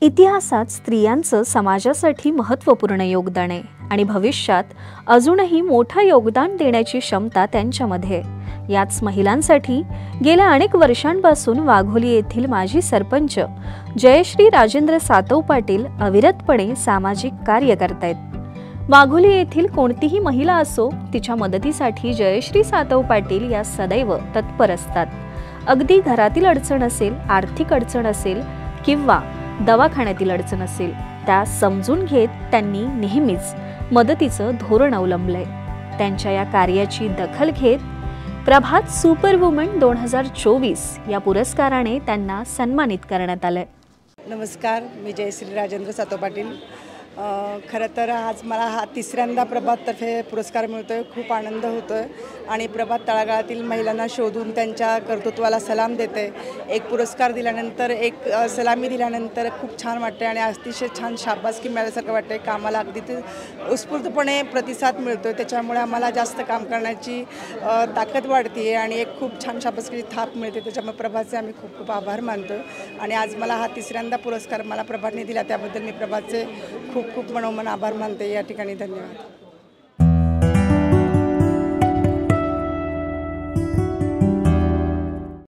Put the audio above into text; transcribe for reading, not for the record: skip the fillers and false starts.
इतिहासात स्त्रियांचं समाजासाठी महत्त्वपूर्ण योगदान आहे आणि भविष्यात अजूनही मोठं योगदान देण्याची क्षमता त्यांच्यामध्ये आहे। याच महिलांसाठी गेल्या अनेक वर्षांपासून वाघोली येथील माजी सरपंच जयश्री राजेंद्र सातव पाटील अविरतपणे सामाजिक कार्य करतायत। वाघोली येथील कोणतीही महिला असो तिच्या मदतीसाठी जयश्री सातव पाटील या सदैव तत्पर असतात। अगदी घरातील अडचण असेल, आर्थिक अडचण असेल किंवा दवाखान्यातील अडचण असेल त्या समजून घेत त्यांनी नेहमीच मदतीचं धोरण अवलंबलंय। त्यांच्या या कार्याची दखल घेत प्रभात सुपरवुमन 2024 या पुरस्काराने त्यांना सन्मानित करण्यात आलंय। नमस्कार, मी जयश्री राजेंद्र सातव पाटील। खरं तर आज मला हा तिसऱ्यांदा प्रभाततर्फे पुरस्कार मिळतोय। खूप आनंद होतोय आणि प्रभात तळागाळातील महिलांना शोधून त्यांच्या कर्तृत्वाला सलाम देते। एक पुरस्कार दिल्यानंतर, एक सलामी दिल्यानंतर खूप छान वाटते आणि अतिशय छान शाबासकी मिळाल्यासारखं वाटते। कामाला अगदी ते उत्स्फूर्तपणे प्रतिसाद मिळतोय, त्याच्यामुळे आम्हाला जास्त काम करण्याची ताकद वाढते आणि एक खूप छान शाबासकीची थाप मिळते। त्याच्यामुळे प्रभातचे आम्ही खूप खूप आभार मानतो आणि आज मला हा तिसऱ्यांदा पुरस्कार मला प्रभातने दिला, त्याबद्दल मी प्रभातचे खूप खूप मनोमन आभार मानते। या ठिकाणी धन्यवाद।